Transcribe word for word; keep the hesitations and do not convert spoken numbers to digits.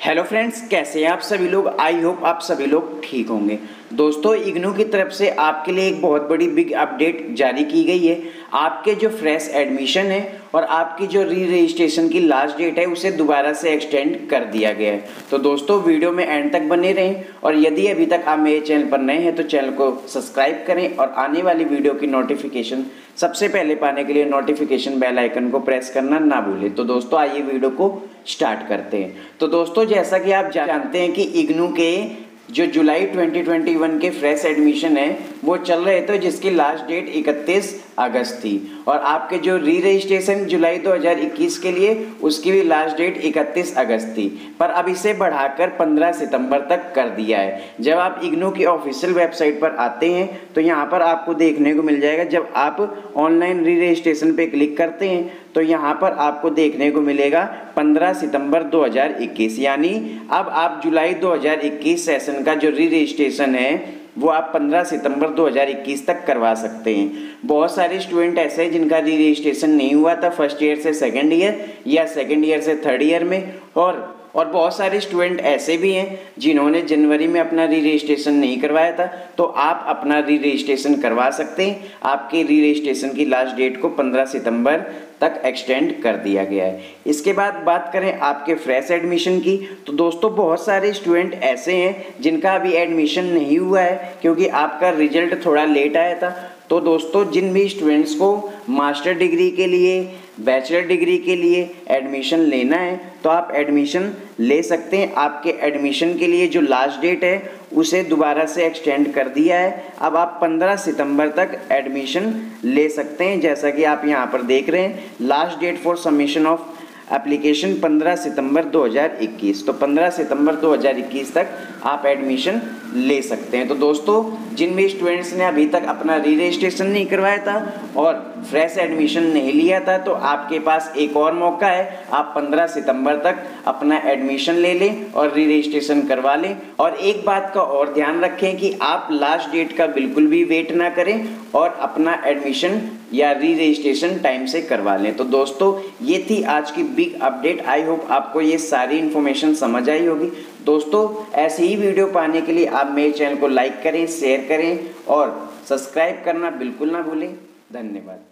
Hello friends, कैसे हैं आप सभी लोग। आई होप आप सभी लोग ठीक होंगे। दोस्तों, इग्नू की तरफ से आपके लिए एक बहुत बड़ी बिग अपडेट जारी की गई है। आपके जो फ्रेश एडमिशन है और आपकी जो री रजिस्ट्रेशन की लास्ट डेट है उसे दोबारा से एक्सटेंड कर दिया गया है। तो दोस्तों, वीडियो में एंड तक बने रहें और यदि अभी तक आप मेरे चैनल पर नए हैं तो चैनल को सब्सक्राइब करें और आने वाली वीडियो की नोटिफिकेशन सबसे पहले पाने के लिए नोटिफिकेशन बेल आइकन को प्रेस करना ना भूलें। तो दोस्तों, आइए वीडियो को स्टार्ट करते हैं। तो दोस्तों, जैसा कि आप जानते हैं कि इग्नू के जो जुलाई दो हज़ार इक्कीस के फ्रेश एडमिशन है वो चल रहे थे, जिसकी लास्ट डेट इकतीस अगस्त थी। और आपके जो री रजिस्ट्रेशन जुलाई दो हज़ार इक्कीस के लिए उसकी भी लास्ट डेट इकतीस अगस्त थी, पर अब इसे बढ़ाकर पंद्रह सितंबर तक कर दिया है। जब आप इग्नू की ऑफिशियल वेबसाइट पर आते हैं तो यहाँ पर आपको देखने को मिल जाएगा, जब आप ऑनलाइन री रजिस्ट्रेशन पे क्लिक करते हैं तो यहाँ पर आपको देखने को मिलेगा पंद्रह सितंबर दो हज़ार इक्कीस, यानी अब आप जुलाई दो हज़ार इक्कीस सेशन का जो री रजिस्ट्रेशन है वो आप पंद्रह सितंबर दो हज़ार इक्कीस तक करवा सकते हैं। बहुत सारे स्टूडेंट ऐसे हैं जिनका री रजिस्ट्रेशन नहीं हुआ था फर्स्ट ईयर से सेकंड ईयर या सेकंड ईयर से थर्ड ईयर में, और और बहुत सारे स्टूडेंट ऐसे भी हैं जिन्होंने जनवरी में अपना री रजिस्ट्रेशन नहीं करवाया था। तो आप अपना री रजिस्ट्रेशन करवा सकते हैं। आपके री रजिस्ट्रेशन की लास्ट डेट को पंद्रह सितंबर तक एक्सटेंड कर दिया गया है। इसके बाद बात करें आपके फ्रेश एडमिशन की, तो दोस्तों बहुत सारे स्टूडेंट ऐसे हैं जिनका अभी एडमिशन नहीं हुआ है क्योंकि आपका रिजल्ट थोड़ा लेट आया था। तो दोस्तों, जिन भी स्टूडेंट्स को मास्टर डिग्री के लिए, बैचलर डिग्री के लिए एडमिशन लेना है तो आप एडमिशन ले सकते हैं। आपके एडमिशन के लिए जो लास्ट डेट है उसे दोबारा से एक्सटेंड कर दिया है। अब आप पंद्रह सितंबर तक एडमिशन ले सकते हैं। जैसा कि आप यहाँ पर देख रहे हैं, last date for submission of application पंद्रह सितंबर दो हज़ार इक्कीस। तो पंद्रह सितंबर दो हज़ार इक्कीस तक आप एडमिशन ले सकते हैं। तो दोस्तों, जिन भी स्टूडेंट्स ने अभी तक अपना री रजिस्ट्रेशन नहीं करवाया था और फ्रेश एडमिशन नहीं लिया था तो आपके पास एक और मौका है। आप पंद्रह सितंबर तक अपना एडमिशन ले लें और री रजिस्ट्रेशन करवा लें। और एक बात का और ध्यान रखें कि आप लास्ट डेट का बिल्कुल भी वेट ना करें और अपना एडमिशन या री रजिस्ट्रेशन टाइम से करवा लें। तो दोस्तों, ये थी आज की बिग अपडेट। आई होप आपको ये सारी इन्फॉर्मेशन समझ आई होगी। दोस्तों, ऐसे ही वीडियो पाने के लिए आप मेरे चैनल को लाइक करें, शेयर करें और सब्सक्राइब करना बिल्कुल ना भूलें। धन्यवाद।